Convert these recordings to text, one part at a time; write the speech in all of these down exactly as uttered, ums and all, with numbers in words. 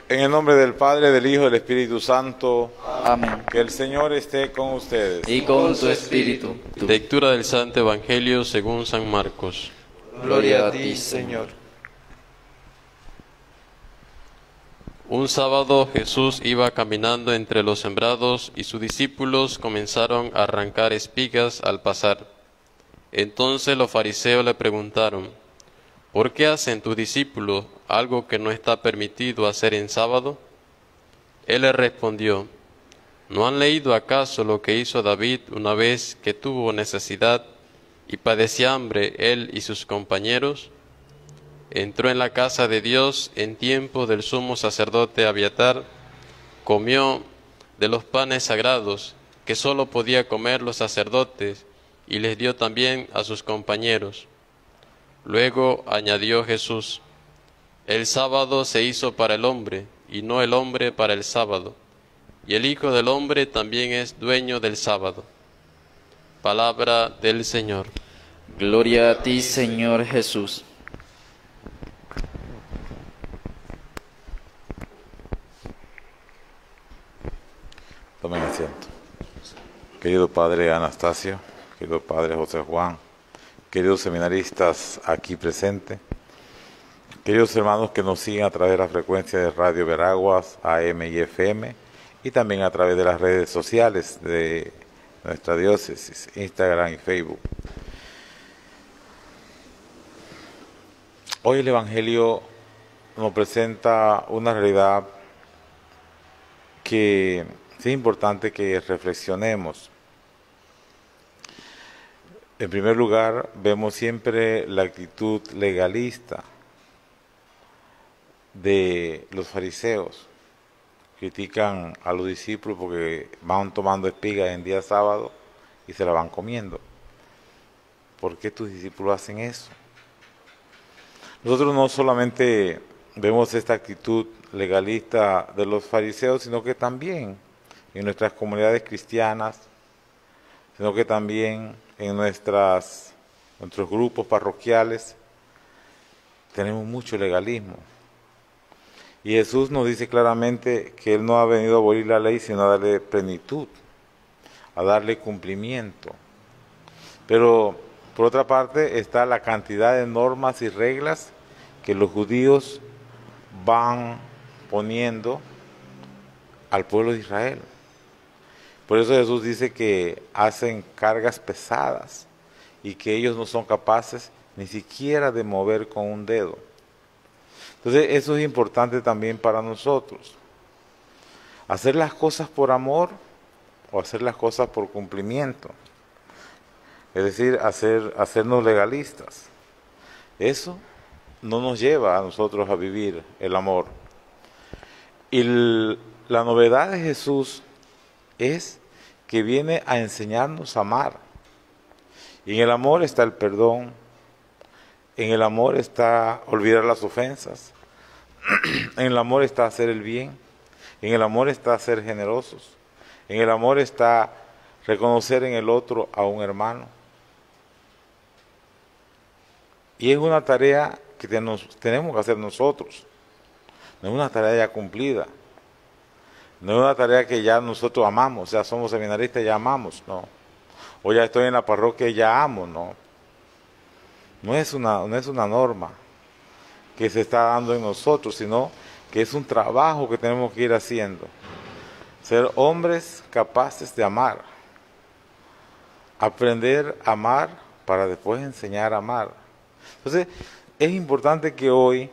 En el nombre del Padre, del Hijo y del Espíritu Santo. Amén. Que el Señor esté con ustedes. Y con tu espíritu. Lectura del Santo Evangelio según San Marcos. Gloria a ti, Señor. Un sábado Jesús iba caminando entre los sembrados y sus discípulos comenzaron a arrancar espigas al pasar. Entonces los fariseos le preguntaron: ¿por qué hacen tus discípulos algo que no está permitido hacer en sábado? Él les respondió: ¿no han leído acaso lo que hizo David una vez que tuvo necesidad y padecía hambre él y sus compañeros? Entró en la casa de Dios en tiempo del sumo sacerdote Abiatar, comió de los panes sagrados que sólo podía comer los sacerdotes y les dio también a sus compañeros. Luego añadió Jesús: el sábado se hizo para el hombre y no el hombre para el sábado, y el Hijo del Hombre también es dueño del sábado. Palabra del Señor. Gloria a ti, Señor Jesús. Tomen asiento. Querido Padre Anastasio, querido Padre José Juan, queridos seminaristas aquí presentes, queridos hermanos que nos siguen a través de la frecuencia de Radio Veraguas, A M y F M, y también a través de las redes sociales de nuestra diócesis, Instagram y Facebook. Hoy el Evangelio nos presenta una realidad que es importante que reflexionemos. En primer lugar, vemos siempre la actitud legalista de los fariseos. Critican a los discípulos porque van tomando espigas en día sábado y se la van comiendo. ¿Por qué tus discípulos hacen eso? Nosotros no solamente vemos esta actitud legalista de los fariseos, sino que también en nuestras comunidades cristianas, sino que también en nuestras, nuestros grupos parroquiales, tenemos mucho legalismo. Y Jesús nos dice claramente que Él no ha venido a abolir la ley, sino a darle plenitud, a darle cumplimiento. Pero, por otra parte, está la cantidad de normas y reglas que los judíos van poniendo al pueblo de Israel. Por eso Jesús dice que hacen cargas pesadas y que ellos no son capaces ni siquiera de mover con un dedo. Entonces eso es importante también para nosotros. Hacer las cosas por amor o hacer las cosas por cumplimiento. Es decir, hacer, hacernos legalistas. Eso no nos lleva a nosotros a vivir el amor. Y el, la novedad de Jesús es que viene a enseñarnos a amar. Y en el amor está el perdón, en el amor está olvidar las ofensas, en el amor está hacer el bien, en el amor está ser generosos, en el amor está reconocer en el otro a un hermano. Y es una tarea que tenemos, tenemos que hacer nosotros, no es una tarea ya cumplida. No es una tarea que ya nosotros amamos, o sea, somos seminaristas y ya amamos, no. O ya estoy en la parroquia y ya amo, no. No es una, no es una norma que se está dando en nosotros, sino que es un trabajo que tenemos que ir haciendo. Ser hombres capaces de amar. Aprender a amar para después enseñar a amar. Entonces, es importante que hoy,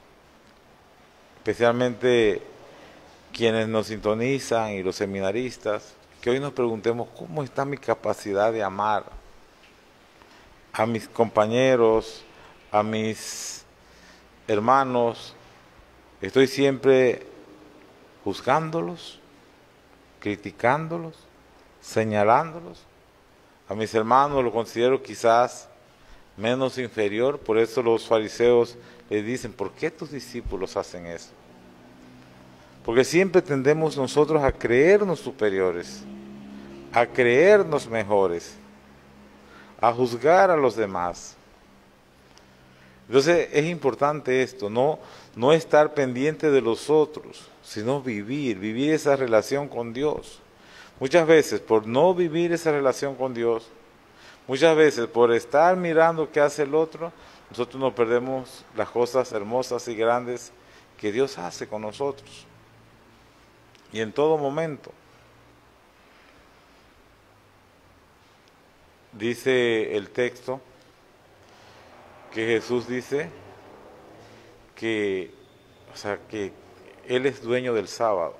especialmente quienes nos sintonizan y los seminaristas, que hoy nos preguntemos cómo está mi capacidad de amar a mis compañeros, a mis hermanos. Estoy siempre juzgándolos, criticándolos, señalándolos. A mis hermanos los considero quizás menos inferior, por eso los fariseos les dicen: ¿por qué tus discípulos hacen eso? Porque siempre tendemos nosotros a creernos superiores, a creernos mejores, a juzgar a los demás. Entonces es importante esto, no, no estar pendiente de los otros, sino vivir, vivir esa relación con Dios. Muchas veces por no vivir esa relación con Dios, muchas veces por estar mirando qué hace el otro, nosotros nos perdemos las cosas hermosas y grandes que Dios hace con nosotros. Y en todo momento. Dice el texto que Jesús dice que, o sea, que Él es dueño del sábado.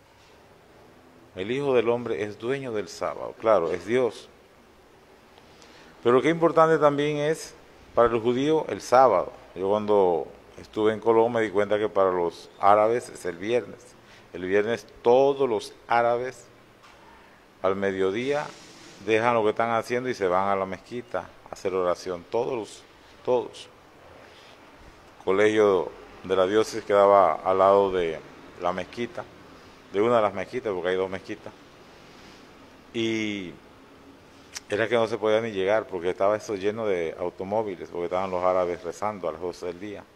El Hijo del Hombre es dueño del sábado, claro, es Dios. Pero qué importante también es para los judíos el sábado. Yo cuando estuve en Colón me di cuenta que para los árabes es el viernes. El viernes todos los árabes al mediodía dejan lo que están haciendo y se van a la mezquita a hacer oración. Todos, todos. El colegio de la diócesis quedaba al lado de la mezquita, de una de las mezquitas, porque hay dos mezquitas. Y era que no se podía ni llegar porque estaba eso lleno de automóviles, porque estaban los árabes rezando a las doce del día.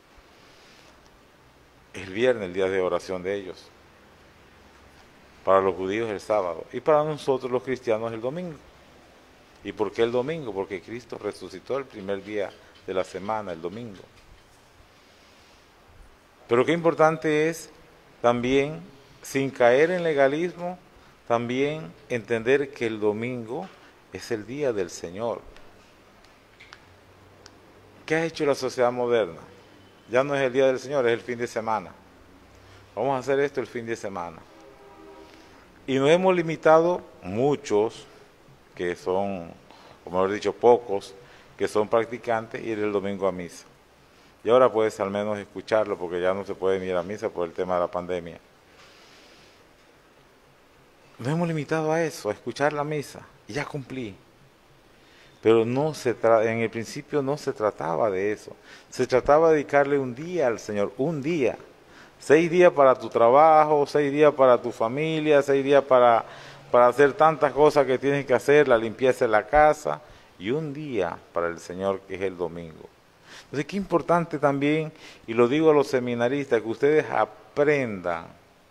El viernes, el día de oración de ellos. Para los judíos el sábado. Y para nosotros los cristianos el domingo. ¿Y por qué el domingo? Porque Cristo resucitó el primer día de la semana, el domingo. Pero qué importante es también, sin caer en legalismo, también entender que el domingo es el día del Señor. ¿Qué ha hecho la sociedad moderna? Ya no es el día del Señor, es el fin de semana. Vamos a hacer esto el fin de semana. Y nos hemos limitado, muchos, que son, como he dicho, pocos, que son practicantes, ir el domingo a misa. Y ahora puedes al menos escucharlo, porque ya no se puede ir a misa por el tema de la pandemia. Nos hemos limitado a eso, a escuchar la misa, y ya cumplí. Pero no se tra- en el principio no se trataba de eso. Se trataba de dedicarle un día al Señor, un día. Seis días para tu trabajo, seis días para tu familia, seis días para, para hacer tantas cosas que tienes que hacer, la limpieza de la casa, y un día para el Señor, que es el domingo. Entonces, qué importante también, y lo digo a los seminaristas, que ustedes aprendan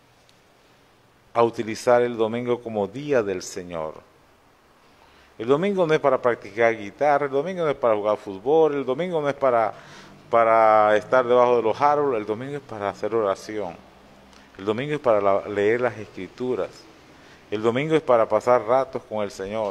a utilizar el domingo como día del Señor. El domingo no es para practicar guitarra, el domingo no es para jugar fútbol, el domingo no es para, para estar debajo de los árboles, el domingo es para hacer oración. El domingo es para la, leer las Escrituras. El domingo es para pasar ratos con el Señor.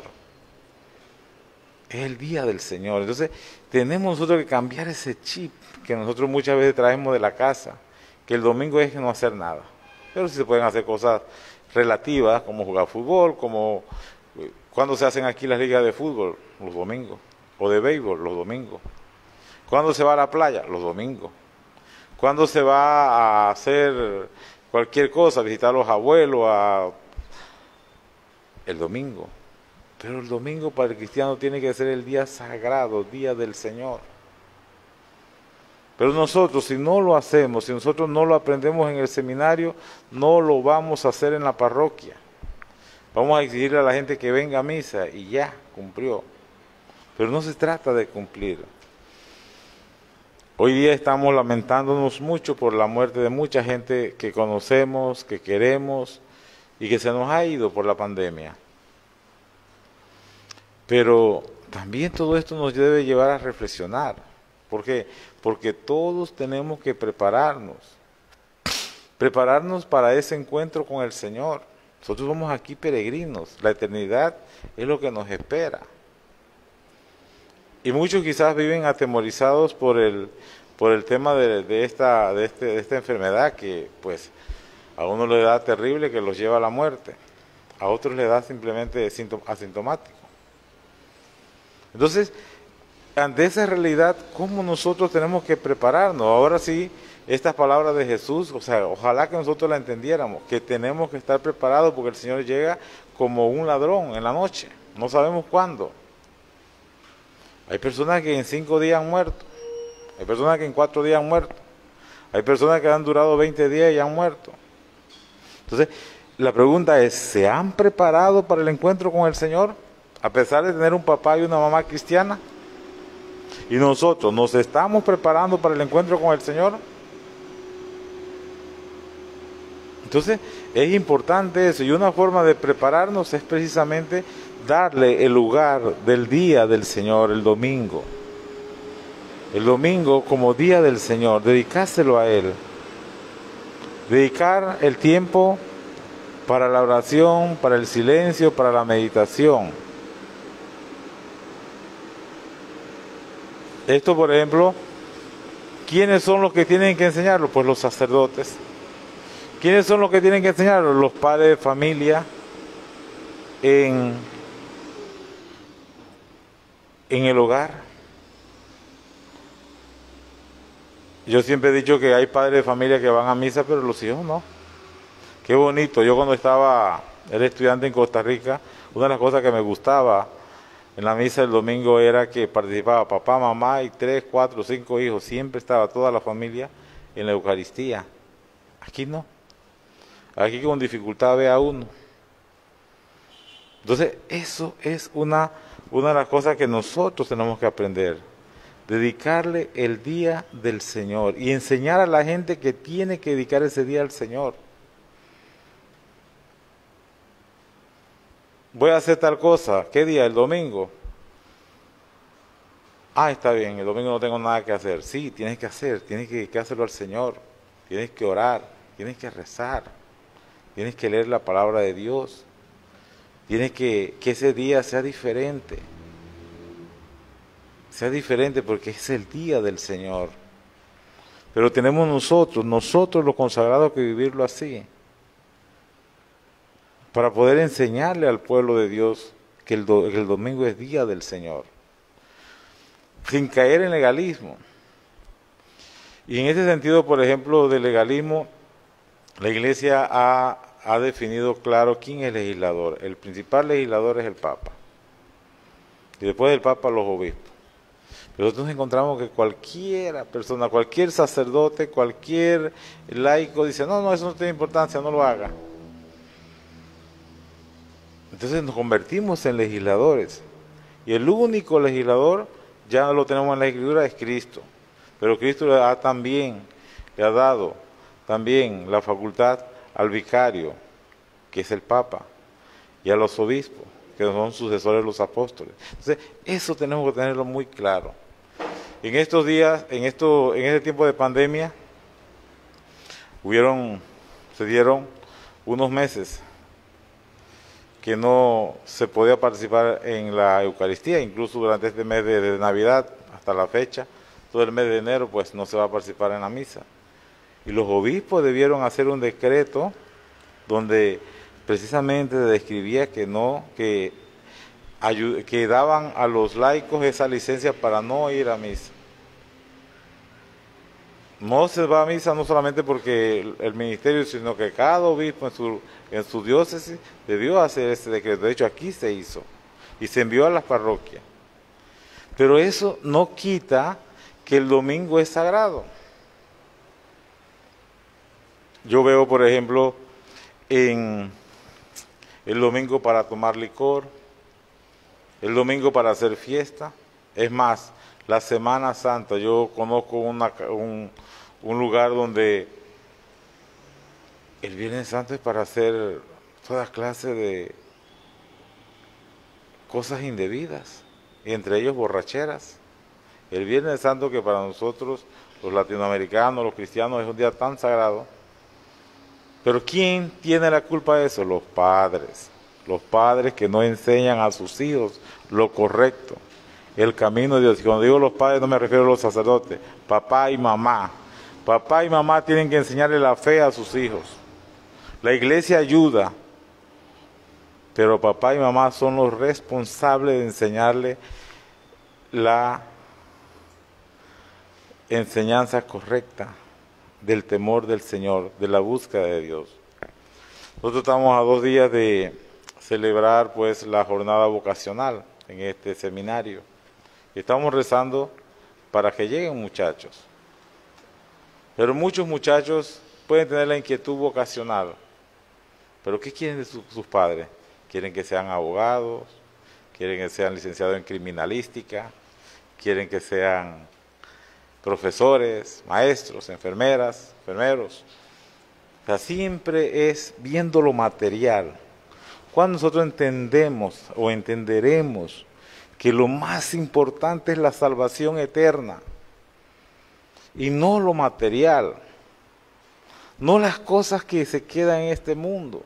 Es el día del Señor. Entonces, tenemos nosotros que cambiar ese chip que nosotros muchas veces traemos de la casa, que el domingo es no hacer nada. Pero sí se pueden hacer cosas relativas, como jugar fútbol, como cuando se hacen aquí las ligas de fútbol, los domingos, o de béisbol, los domingos. Cuando se va a la playa, los domingos. Cuando se va a hacer cualquier cosa, a visitar a los abuelos, a... el domingo. Pero el domingo para el cristiano tiene que ser el día sagrado, día del Señor. Pero nosotros, si no lo hacemos, si nosotros no lo aprendemos en el seminario, no lo vamos a hacer en la parroquia. Vamos a exigirle a la gente que venga a misa y ya, cumplió. Pero no se trata de cumplir. Hoy día estamos lamentándonos mucho por la muerte de mucha gente que conocemos, que queremos y que se nos ha ido por la pandemia. Pero también todo esto nos debe llevar a reflexionar. ¿Por qué? Porque todos tenemos que prepararnos. Prepararnos para ese encuentro con el Señor. Nosotros somos aquí peregrinos. La eternidad es lo que nos espera. Y muchos quizás viven atemorizados por el, por el tema de, de, esta, de, este, de esta enfermedad que pues a uno le da terrible, que los lleva a la muerte. A otros le da simplemente asintomático. Entonces, ante esa realidad, ¿cómo nosotros tenemos que prepararnos? Ahora sí, estas palabras de Jesús, o sea, ojalá que nosotros la entendiéramos, que tenemos que estar preparados porque el Señor llega como un ladrón en la noche, no sabemos cuándo. Hay personas que en cinco días han muerto, hay personas que en cuatro días han muerto, hay personas que han durado veinte días y han muerto. Entonces, la pregunta es, ¿se han preparado para el encuentro con el Señor? A pesar de tener un papá y una mamá cristiana. Y nosotros nos estamos preparando para el encuentro con el Señor. Entonces es importante eso, y una forma de prepararnos es precisamente darle el lugar del día del Señor, el domingo. El domingo como día del Señor, dedicárselo a Él. Dedicar el tiempo para la oración, para el silencio, para la meditación. Esto, por ejemplo, ¿quiénes son los que tienen que enseñarlo? Pues los sacerdotes. ¿Quiénes son los que tienen que enseñarlo? Los padres de familia en, en el hogar. Yo siempre he dicho que hay padres de familia que van a misa, pero los hijos no. Qué bonito. Yo cuando estaba, era estudiante en Costa Rica, una de las cosas que me gustaba en la misa del domingo era que participaba papá, mamá y tres, cuatro, cinco hijos. Siempre estaba toda la familia en la Eucaristía. Aquí no. Aquí con dificultad ve a uno. Entonces, eso es una, una de las cosas que nosotros tenemos que aprender. Dedicarle el día del Señor y enseñar a la gente que tiene que dedicar ese día al Señor. Voy a hacer tal cosa. ¿Qué día? El domingo. Ah, está bien, el domingo no tengo nada que hacer. Sí, tienes que hacer, tienes que dedicárselo al Señor. Tienes que orar, tienes que rezar, tienes que leer la palabra de Dios. Tienes que que ese día sea diferente. Sea diferente porque es el día del Señor. Pero tenemos nosotros, nosotros los consagrados, que vivirlo así. Para poder enseñarle al pueblo de Dios que el, do, que el domingo es día del Señor. Sin caer en legalismo. Y en ese sentido, por ejemplo, del legalismo, la Iglesia ha, ha definido claro quién es el legislador. El principal legislador es el Papa. Y después del Papa, los obispos. Pero nosotros encontramos que cualquier persona, cualquier sacerdote, cualquier laico dice, no, no, eso no tiene importancia, no lo haga. Entonces nos convertimos en legisladores. Y el único legislador, ya lo tenemos en la Escritura, es Cristo. Pero Cristo le ha también, le ha dado también la facultad al vicario, que es el Papa, y a los obispos, que son sucesores de los apóstoles. Entonces, eso tenemos que tenerlo muy claro. En estos días, en esto, en este tiempo de pandemia, hubieron, se dieron unos meses que no se podía participar en la Eucaristía, incluso durante este mes de, de Navidad, hasta la fecha, todo el mes de enero, pues no se va a participar en la misa. Y los obispos debieron hacer un decreto donde precisamente se describía que no, que, que daban a los laicos esa licencia para no ir a misa. No se va a misa no solamente porque el, el ministerio, sino que cada obispo en su, en su diócesis debió hacer ese decreto. De hecho, aquí se hizo y se envió a las parroquias. Pero eso no quita que el domingo es sagrado. Yo veo, por ejemplo, en el domingo para tomar licor, el domingo para hacer fiesta. Es más, la Semana Santa, yo conozco una, un, un lugar donde el Viernes Santo es para hacer toda clase de cosas indebidas, y entre ellos borracheras. El Viernes Santo, que para nosotros, los latinoamericanos, los cristianos, es un día tan sagrado. Pero ¿quién tiene la culpa de eso? Los padres. Los padres que no enseñan a sus hijos lo correcto, el camino de Dios. Y cuando digo los padres no me refiero a los sacerdotes, papá y mamá. Papá y mamá tienen que enseñarle la fe a sus hijos. La iglesia ayuda, pero papá y mamá son los responsables de enseñarle la enseñanza correcta del temor del Señor, de la búsqueda de Dios. Nosotros estamos a dos días de celebrar pues la jornada vocacional en este seminario. Y estamos rezando para que lleguen muchachos. Pero muchos muchachos pueden tener la inquietud vocacional. ¿Pero qué quieren de su, sus padres? Quieren que sean abogados, quieren que sean licenciados en criminalística, quieren que sean profesores, maestros, enfermeras, enfermeros. O sea, siempre es viendo lo material. Cuando nosotros entendemos o entenderemos que lo más importante es la salvación eterna y no lo material, no las cosas que se quedan en este mundo,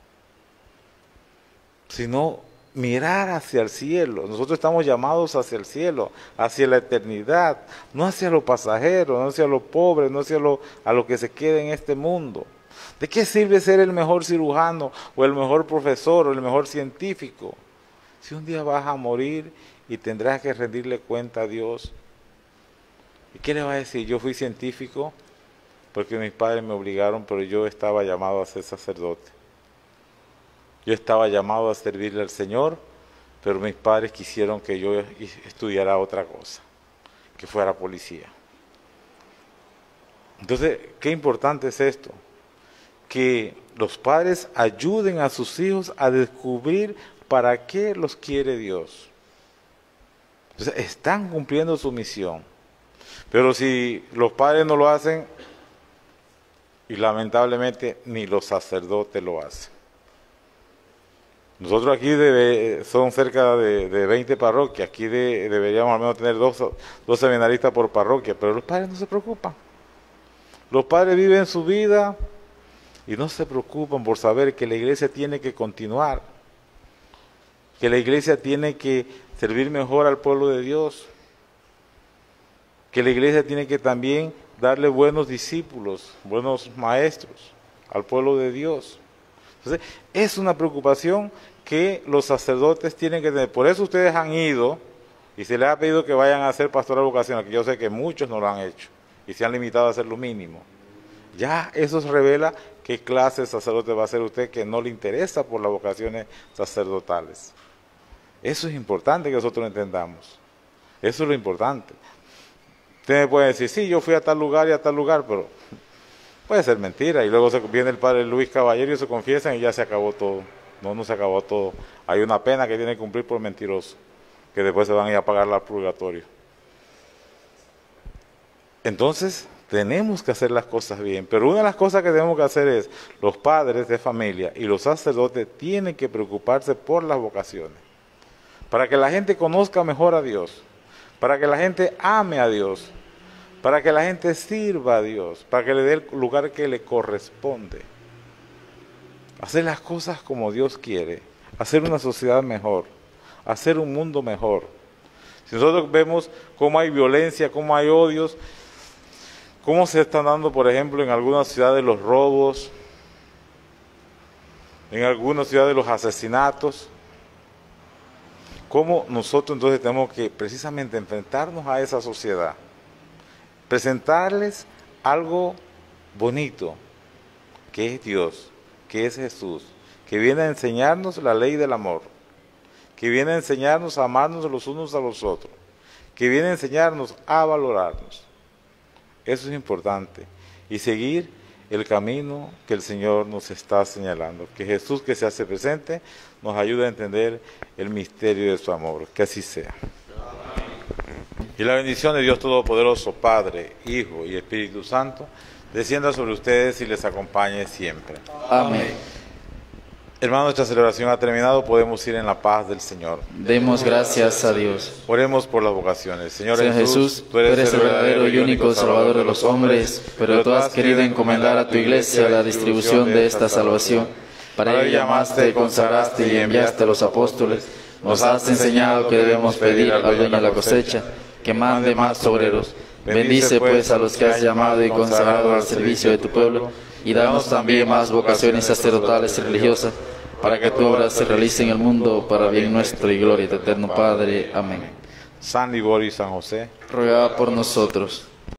sino mirar hacia el cielo. Nosotros estamos llamados hacia el cielo, hacia la eternidad, no hacia lo pasajero, no hacia lo pobre, no hacia lo, a lo que se queda en este mundo. ¿De qué sirve ser el mejor cirujano o el mejor profesor o el mejor científico si un día vas a morir y tendrás que rendirle cuenta a Dios? ¿Y qué le va a decir? Yo fui científico porque mis padres me obligaron, pero yo estaba llamado a ser sacerdote. Yo estaba llamado a servirle al Señor, pero mis padres quisieron que yo estudiara otra cosa, que fuera policía. Entonces, qué importante es esto, que los padres ayuden a sus hijos a descubrir para qué los quiere Dios. Entonces, están cumpliendo su misión, pero si los padres no lo hacen, y lamentablemente ni los sacerdotes lo hacen. Nosotros aquí debe, son cerca de, de veinte parroquias, aquí de, deberíamos al menos tener dos, dos seminaristas por parroquia, pero los padres no se preocupan. Los padres viven su vida y no se preocupan por saber que la iglesia tiene que continuar, que la iglesia tiene que servir mejor al pueblo de Dios, que la iglesia tiene que también darle buenos discípulos, buenos maestros al pueblo de Dios. Entonces, es una preocupación que los sacerdotes tienen que tener. Por eso ustedes han ido y se les ha pedido que vayan a hacer pastoral vocacional, que yo sé que muchos no lo han hecho y se han limitado a hacer lo mínimo. Ya eso revela qué clase de sacerdote va a ser usted que no le interesa por las vocaciones sacerdotales. Eso es importante que nosotros lo entendamos. Eso es lo importante. Usted me puede decir, sí, yo fui a tal lugar y a tal lugar, pero puede ser mentira. Y luego se viene el padre Luis Caballero y se confiesan y ya se acabó todo. No, no se acabó todo. Hay una pena que tiene que cumplir por mentiroso, que después se van a ir a pagar al purgatorio. Entonces, tenemos que hacer las cosas bien. Pero una de las cosas que tenemos que hacer es, los padres de familia y los sacerdotes tienen que preocuparse por las vocaciones, para que la gente conozca mejor a Dios, para que la gente ame a Dios, para que la gente sirva a Dios, para que le dé el lugar que le corresponde. Hacer las cosas como Dios quiere, hacer una sociedad mejor, hacer un mundo mejor. Si nosotros vemos cómo hay violencia, cómo hay odios, cómo se están dando, por ejemplo, en algunas ciudades los robos, en algunas ciudades los asesinatos, cómo nosotros entonces tenemos que precisamente enfrentarnos a esa sociedad, presentarles algo bonito, que es Dios, que es Jesús, que viene a enseñarnos la ley del amor, que viene a enseñarnos a amarnos los unos a los otros, que viene a enseñarnos a valorarnos. Eso es importante. Y seguir el camino que el Señor nos está señalando. Que Jesús, que se hace presente, nos ayude a entender el misterio de su amor. Que así sea. Y la bendición de Dios Todopoderoso, Padre, Hijo y Espíritu Santo, descienda sobre ustedes y les acompañe siempre. Amén. Hermanos, nuestra celebración ha terminado, podemos ir en la paz del Señor. Demos gracias a Dios. Oremos por las vocaciones. Señor, Señor Jesús, tú eres el verdadero y único Salvador de los hombres, pero tú has querido encomendar a tu Iglesia la distribución de esta salvación. Para ello llamaste, consagraste y enviaste a los apóstoles. Nos has enseñado que debemos pedir al dueño de la cosecha que mande más obreros. Bendice pues a los que has llamado y consagrado al servicio de tu pueblo, y danos también más vocaciones sacerdotales y religiosas, para que tu obra se realice en el mundo para bien nuestro y gloria de eterno Padre. Amén. San Liborio y San José, Ruega por nosotros.